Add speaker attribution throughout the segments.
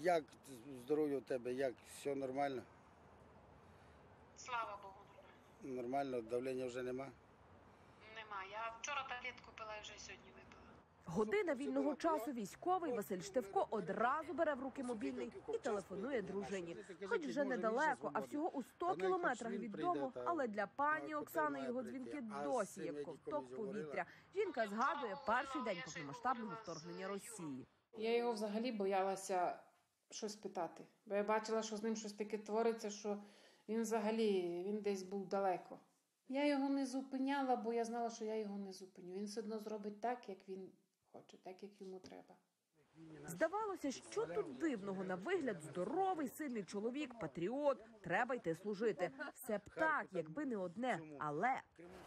Speaker 1: Як здоров'я у тебе, як все нормально?
Speaker 2: Слава Богу, нормально.
Speaker 1: Нормально, давлення вже нема?
Speaker 2: Нема. Я вчора таблетку пила і вже сьогодні випила.
Speaker 3: Година вільного часу військовий Василь Штивко одразу бере в руки мобільний і телефонує дружині. Хоч вже недалеко, а всього у 100 кілометрах від дому, але для пані Оксани його дзвінки досі як ковток повітря. Жінка згадує перший день повномасштабного вторгнення Росії.
Speaker 4: Я його взагалі боялася щось питати, бо я бачила, що з ним щось таке твориться, що він десь був далеко. Я його не зупиняла, бо я знала, що я його не зупиню. Він все одно зробить так, як він хоче, так, як йому треба.
Speaker 3: Здавалося, що тут дивного, на вигляд здоровий, сильний чоловік, патріот, треба йти служити. Все б так, якби не одне, але...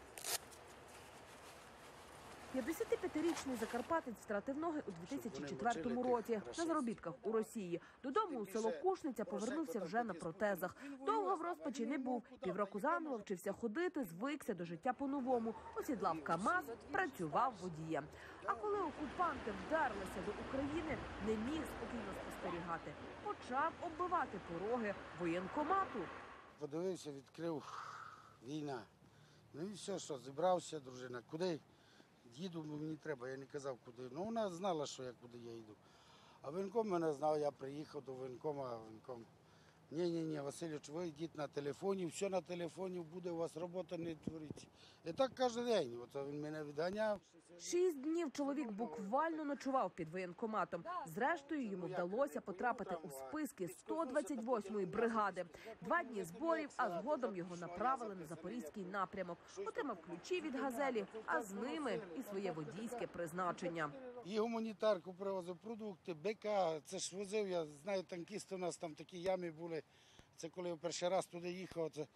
Speaker 3: 55-річний закарпатець втратив ноги у 2004 році на заробітках у Росії. Додому у село Кушниця повернувся вже на протезах. Довго в розпачі не був. Півроку заново вчився ходити, звикся до життя по-новому. Осідлав КАМАЗ, працював водієм. А коли окупанти вдерлися до України, не міг спокійно спостерігати. Почав оббивати пороги воєнкомату.
Speaker 1: Подивився, відкрив війна. Ну і все, що зібрався, дружина. Куди? Їду, мені треба, я не казав, куди. Ну, вона знала, куди я йду. А воєнком мене знав, я приїхав до воєнкома, а воєнком: ні, Васильович, ви йдіть на телефоні, все на телефоні буде, у вас робота не твориться. І так кожен день, от він мене відганяв.
Speaker 3: 6 днів чоловік буквально ночував під воєнкоматом. Зрештою, йому вдалося потрапити у списки 128-ї бригади. 2 дні зборів, а згодом його направили на Запорізький напрямок. Отримав ключі від «Газелі», а з ними і своє водійське призначення.
Speaker 1: І гуманітарку привозив, продукти, БК, це ж возив, я знаю, танкісти у нас там такі ями були. Це коли я перший раз туди їхав, це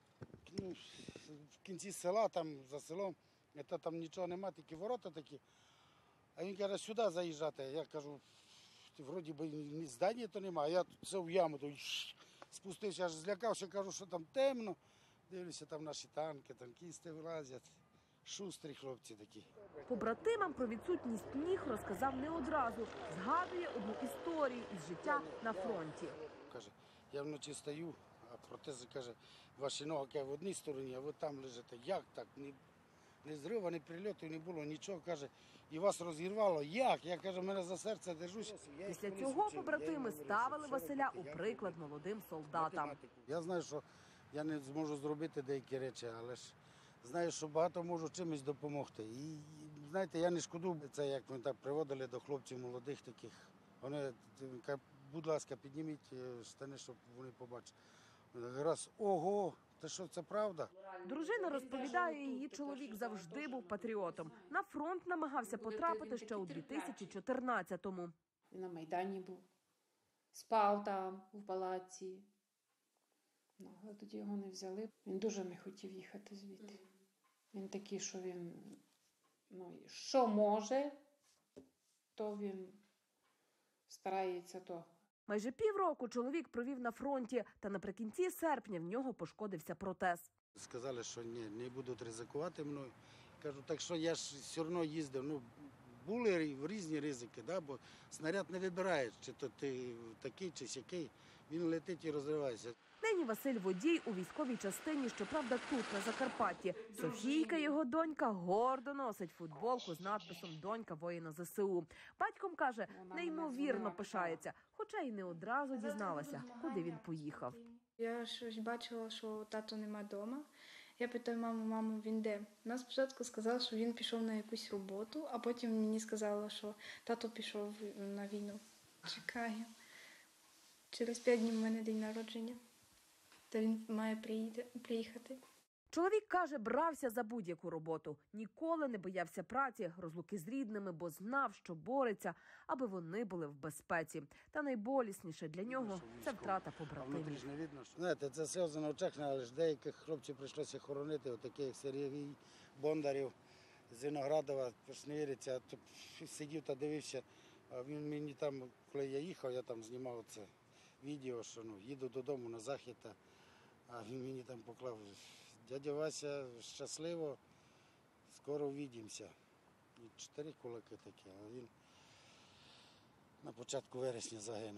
Speaker 1: в кінці села, там за селом, там нічого нема, тільки ворота такі. А він каже, сюди заїжджати. Я кажу, вроді би ні здання то немає, а я це в яму, то спустився, аж злякався, кажу, що там темно. Дивлюся, там наші танки, танкісти вилазять. Шустрі хлопці такі.
Speaker 3: Побратимам про відсутність ніг розказав не одразу. Згадує одну історію із життя на фронті.
Speaker 1: Каже, я вночі стою, а протези, каже, ваші ноги в одній стороні, а ви там лежите. Як так? Ні зрива, ні прильотів не було, нічого, каже, і вас розірвало. Як? Я, каже, мене за серце держусь.
Speaker 3: Після цього побратими ставили Василя у приклад молодим солдатам.
Speaker 1: Я знаю, що я не зможу зробити деякі речі, але ж знаю, що багато можу чимось допомогти. І, знаєте, я не шкодую це, як ми так приводили до хлопців молодих таких. Вони кажуть, будь ласка, підніміть штани, щоб вони побачили. Раз, ого, та що, це правда?
Speaker 3: Дружина розповідає, її чоловік завжди був патріотом. На фронт намагався потрапити ще у 2014-му.
Speaker 4: Він на Майдані був, спав там, в палаці. Але тоді його не взяли. Він дуже не хотів їхати звідти. Він такий, що він, що може, то він старається то.
Speaker 3: Майже півроку чоловік провів на фронті, та наприкінці серпня в нього пошкодився протез.
Speaker 1: Сказали, що ні, не будуть ризикувати мною. Кажу, так що я ж все одно їздив. Були різні ризики, бо снаряд не вибирає, чи то ти такий, чи сякий. Він летить і розривається.
Speaker 3: Нині Василь водій у військовій частині, щоправда, тут, на Закарпатті. Софійка, його донька, гордо носить футболку з надписом «Донька воїна ЗСУ». Батьком, каже, неймовірно пишається, хоча й не одразу дізналася, куди він поїхав.
Speaker 5: Я щось бачила, що тато нема вдома. Я питаю маму, він де? Вона спочатку сказала, що він пішов на якусь роботу, а потім мені сказала, що тато пішов на війну. Чекаю. Через 5 днів у мене день народження, та він має приїхати.
Speaker 3: Чоловік, каже, брався за будь-яку роботу. Ніколи не боявся праці, розлуки з рідними, бо знав, що бореться, аби вони були в безпеці. Та найболісніше для нього – це втрата побратимів.
Speaker 1: Знаєте, це сльози на очах, але ж деяких хлопців прийшлося хоронити, отаких як Сергій Бондарів з Виноградова, не віриться, сидів та дивився. А він мені там, коли я їхав, я там знімав це відео, що їду додому на захід, а він мені там поклав: дядя Вася, щасливо, скоро увидимося. І 4 кулаки такі, а він на початку вересня загинув.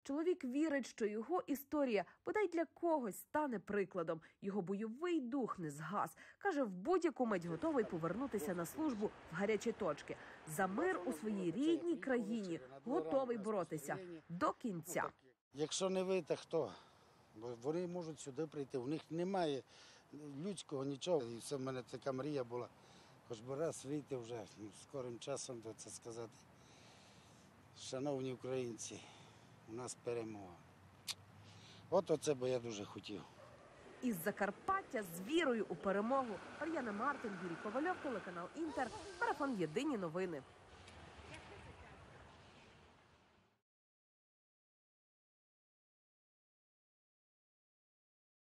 Speaker 3: Чоловік вірить, що його історія бодай для когось стане прикладом. Його бойовий дух не згас. Каже, в будь-яку мить готовий повернутися на службу в гарячі точки. За мир у своїй рідній країні готовий боротися до кінця.
Speaker 1: Якщо не ви, то хто? Бо вони можуть сюди прийти, у них немає людського нічого. І це в мене така мрія була, хоч би раз вийти вже скорим часом, то це сказати. Шановні українці, у нас перемога. От оце би я дуже хотів.
Speaker 3: Із Закарпаття з вірою у перемогу. Мар'яна Мартин, Юрій Ковальов, телеканал Інтер. Марафон «Єдині новини».